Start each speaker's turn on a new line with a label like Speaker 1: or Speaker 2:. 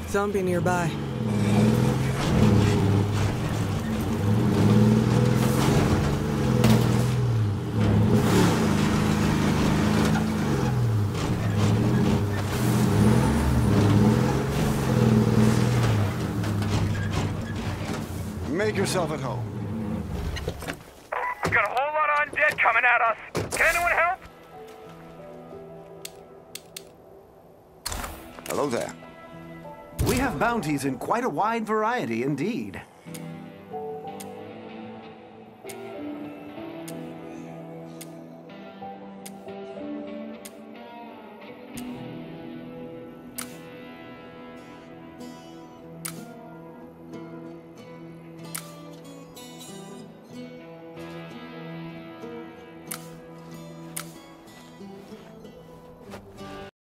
Speaker 1: Zombie nearby.
Speaker 2: Make yourself at home.
Speaker 3: Got a whole lot of undead coming at us. Can anyone help?
Speaker 2: Hello there.
Speaker 4: We have bounties in quite a wide variety indeed.